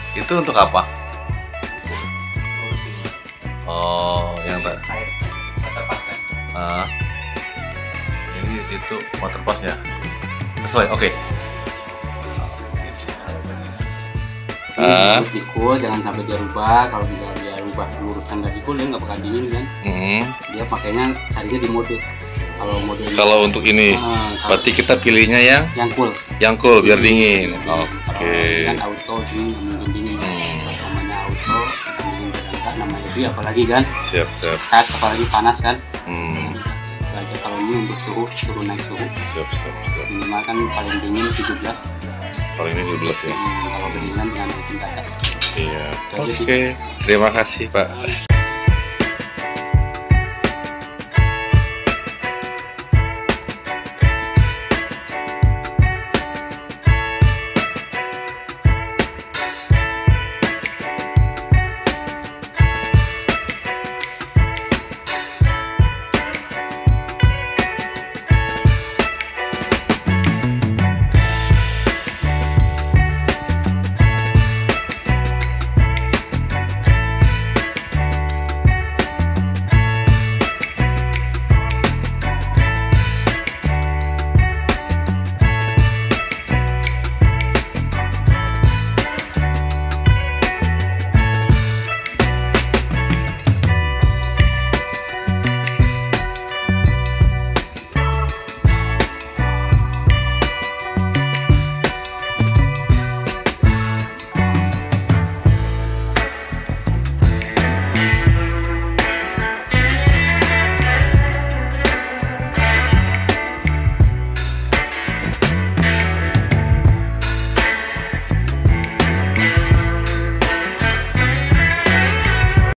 Itu untuk apa? Kursi Oh, yang tak. air waterpass kan. Ini itu waterpassnya. Sesuai, oke. Ini harus di-cool, jangan sampai dia rubah. Kalau dia rubah luruskan nggak di-cool, dia nggak bakal dingin kan. Dia pakainya carinya di mode. Kalau untuk ini, berarti kita pilihnya yang cool biar dingin. Kalau Oke. kan auto sih mungkin dingin. Namanya auto, kita dingin enggak, namanya dia apalagi kan. Siap. Apalagi panas kan. Hmm. Kalau ini untuk suruh naik suhu. Siap. Minimal kan paling dingin 17. Kalau ini 11 ya. Kalau kedinginan dengan rutin ke atas. Siap. Itu aja sih. Oke. Terima kasih, Pak.